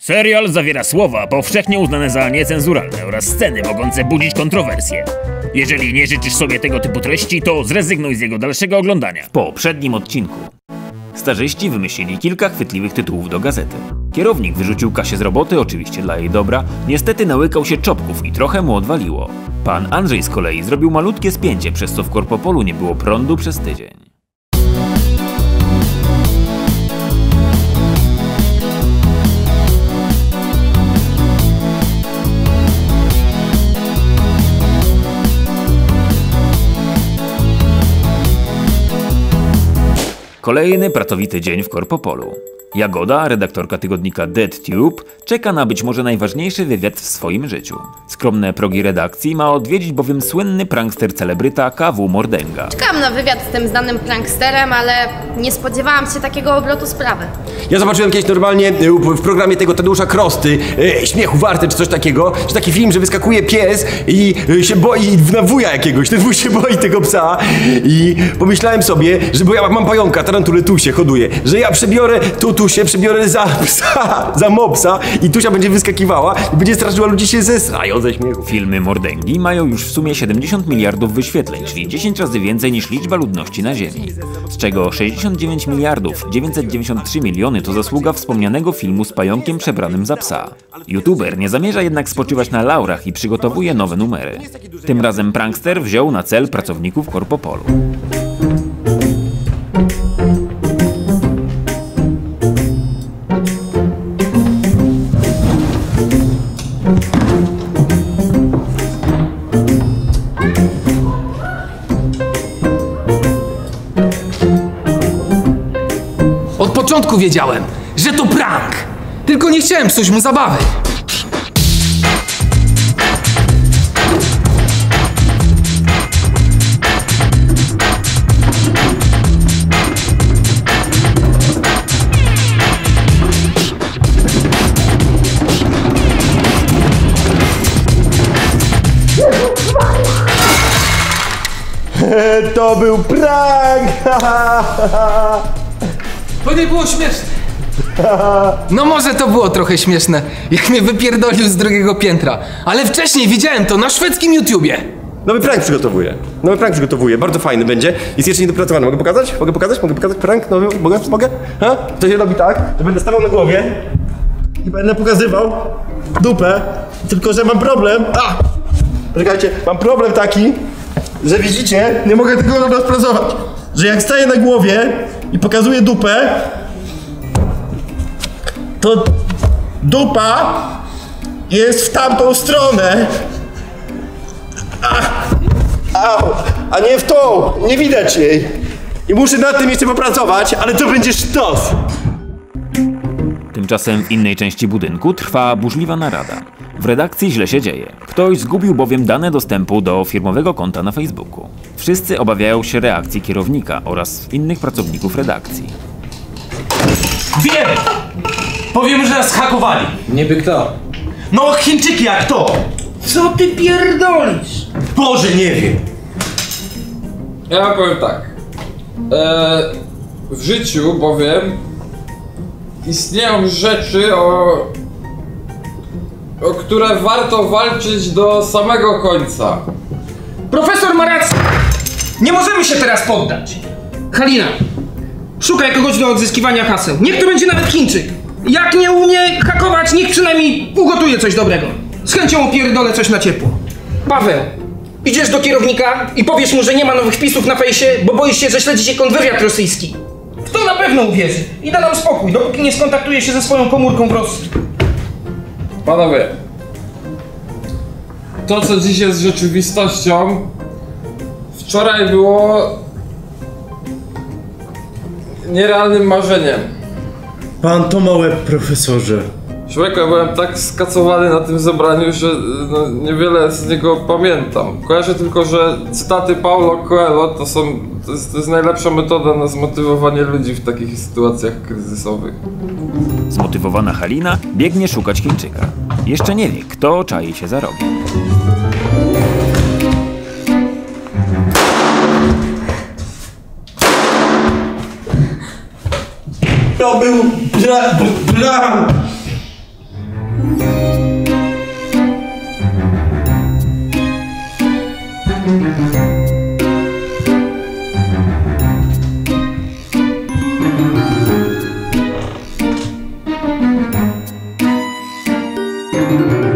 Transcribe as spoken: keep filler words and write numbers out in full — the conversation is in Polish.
Serial zawiera słowa powszechnie uznane za niecenzuralne oraz sceny mogące budzić kontrowersje. Jeżeli nie życzysz sobie tego typu treści, to zrezygnuj z jego dalszego oglądania. W poprzednim odcinku starzyści wymyślili kilka chwytliwych tytułów do gazety. Kierownik wyrzucił Kasię z roboty, oczywiście dla jej dobra, niestety nałykał się czopków i trochę mu odwaliło. Pan Andrzej z kolei zrobił malutkie spięcie, przez co w Korpopolu nie było prądu przez tydzień. Kolejny pracowity dzień w Korpopolu. Jagoda, redaktorka tygodnika DeadTube, czeka na być może najważniejszy wywiad w swoim życiu. Skromne progi redakcji ma odwiedzić bowiem słynny prankster celebryta K W Mordęga. Czekałam na wywiad z tym znanym pranksterem, ale nie spodziewałam się takiego obrotu sprawy. Ja zobaczyłem kiedyś normalnie w programie tego Tadeusza Krosty, e, Śmiechu Warte czy coś takiego, że taki film, że wyskakuje pies i e, się boi na wuja jakiegoś, ten wuj się boi tego psa i pomyślałem sobie, że bo ja mam pająka, tarantulę Tusie hoduje, że ja przebiorę tu Tusię, przebiorę za psa, za mopsa i Tusia będzie wyskakiwała i będzie straszyła, ludzie się zesrają ze śmiechu. Filmy Mordęgi mają już w sumie siedemdziesiąt miliardów wyświetleń, czyli dziesięć razy więcej niż liczba ludności na Ziemi. Z czego sześćdziesiąt dziewięć miliardów dziewięćset dziewięćdziesiąt trzy miliony to zasługa wspomnianego filmu z pająkiem przebranym za psa. YouTuber nie zamierza jednak spoczywać na laurach i przygotowuje nowe numery. Tym razem prankster wziął na cel pracowników Korpopolu. Od początku wiedziałem, że to prank. Tylko nie chciałem psuć mu zabawy. To był prank! To nie było śmieszne. No może to było trochę śmieszne, jak mnie wypierdolił z drugiego piętra. Ale wcześniej widziałem to na szwedzkim YouTubie. Nowy prank przygotowuję. Nowy prank przygotowuję. Bardzo fajny będzie. Jest jeszcze niedopracowany. Mogę pokazać? Mogę pokazać? Mogę pokazać prank nowy? Mogę? Mogę? Ha? To się robi tak, że będę stawał na głowie i będę pokazywał dupę. Tylko że mam problem. A! Czekajcie, mam problem taki, że widzicie, nie mogę tego rozpracować. Że jak staję na głowie i pokazuję dupę, to dupa jest w tamtą stronę. Ach, au, a nie w tą, nie widać jej. I muszę nad tym jeszcze popracować, ale to będzie sztos. Tymczasem w innej części budynku trwa burzliwa narada. W redakcji źle się dzieje. Ktoś zgubił bowiem dane dostępu do firmowego konta na Facebooku. Wszyscy obawiają się reakcji kierownika oraz innych pracowników redakcji. Wiem! Powiem, że nas hakowali. Niby kto? No Chińczyki, jak to? Co ty pierdolisz? Boże, nie wiem. Ja powiem tak. Eee, w życiu bowiem istnieją rzeczy, o, o które warto walczyć do samego końca. Profesor ma rację. Nie możemy się teraz poddać. Halina, szukaj kogoś do odzyskiwania haseł. Niech to będzie nawet Chińczyk. Jak nie umie hakować, niech przynajmniej ugotuje coś dobrego. Z chęcią opierdolę coś na ciepło. Paweł, idziesz do kierownika i powiesz mu, że nie ma nowych wpisów na fejsie, bo boisz się, że śledzi cię kontrwywiad rosyjski. W to na pewno uwierzy i da nam spokój, dopóki nie skontaktuje się ze swoją komórką w Rosji. Panowie, to co dziś jest rzeczywistością, wczoraj było nierealnym marzeniem. Pan to ma łeb, profesorze. Człowieku, ja byłem tak skacowany na tym zebraniu, że no, niewiele z niego pamiętam. Kojarzę tylko, że cytaty Paulo Coelho to są, to jest, to jest najlepsza metoda na zmotywowanie ludzi w takich sytuacjach kryzysowych. Zmotywowana Halina biegnie szukać Chińczyka. Jeszcze nie wie, kto czai się za rogiem. To był prank! Thank you.